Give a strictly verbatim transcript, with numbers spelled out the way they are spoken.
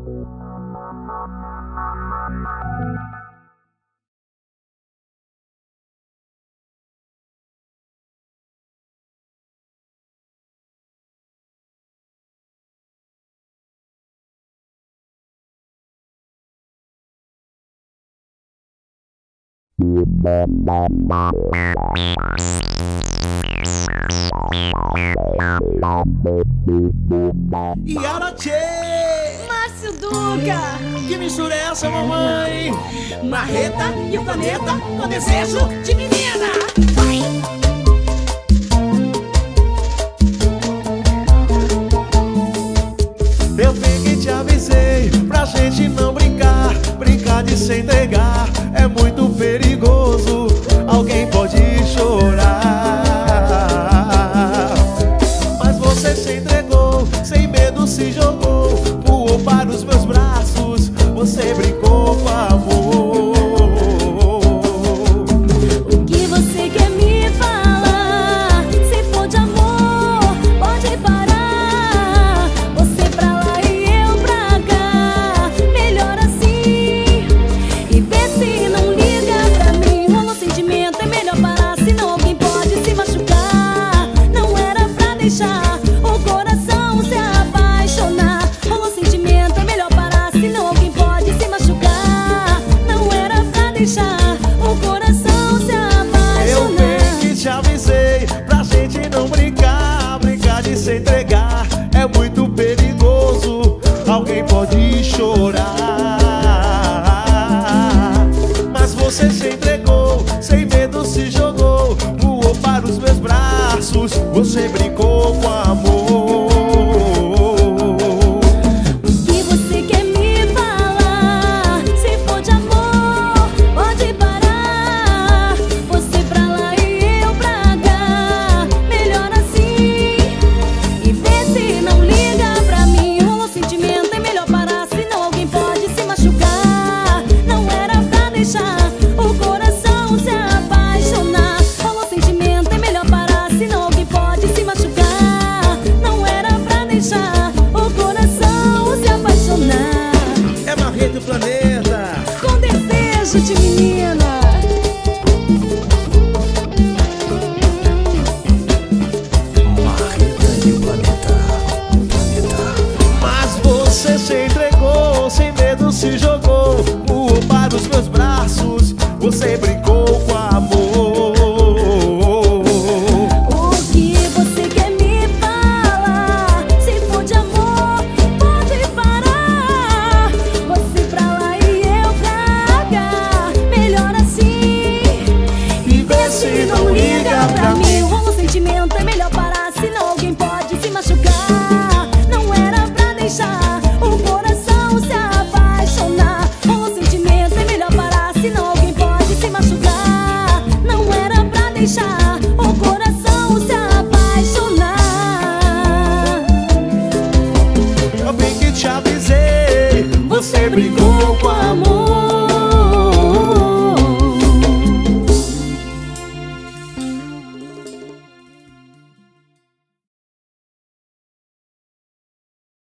Yara Tchê! Márcio Duca! Que mistura é essa, mamãe? Marreta e o planeta com desejo de menina! Vai! Eu bem que te avisei pra gente não brincar. Brincar de se entregar é muito perigoso. Alguém pode chorar, mas você se entregou, sem medo se jogou, voou para os meus braços. Você brincou com amor. O que você quer me falar? Se for de amor, pode parar. Você pra lá e eu pra cá. Melhor assim. E vê se não liga pra mim. Rola um sentimento, é melhor parar. Senão alguém pode se machucar. Não era pra deixar o coração se apaixonar. Rola um sentimento, é melhor parar. Senão alguém pode se machucar. Não era pra deixar o coração se apaixonar. Eu bem que te avisei pra gente não brincar. Brincar de se entregar é muito perigoso. Alguém pode chorar, mas você se entregou, sem medo se jogou, voou para os meus braços. Você brincou com amor. O que você quer me falar? Se for de amor, pode parar. Você pra lá e eu pra cá. Melhor assim. E vê se não liga pra mim. Rola um sentimento, é melhor parar. Senão alguém pode se machucar. Não era pra deixar o coração se apaixonar. Rola um sentimento, é melhor parar. Senão alguém pode se machucar. Não era pra deixar o coração se apaixonar. É Marreta e o planeta. Com desejo de menina. Marreta e o planeta. Mas você se entregou, sem medo se jogou, voou para os meus braços. Você brincou com amor. O que você quer me falar? Se for de amor, pode parar. Você pra lá e eu pra cá. Melhor assim. E vê se não liga pra mim. Rola um sentimento, é melhor parar. Senão alguém pode se machucar. Não era pra deixar o coração se apaixonar. Rola um sentimento, é melhor parar. Senão alguém pode se machucar. Não era pra deixar o coração se apaixonar. Eu bem que te avisei, você brincou com amor.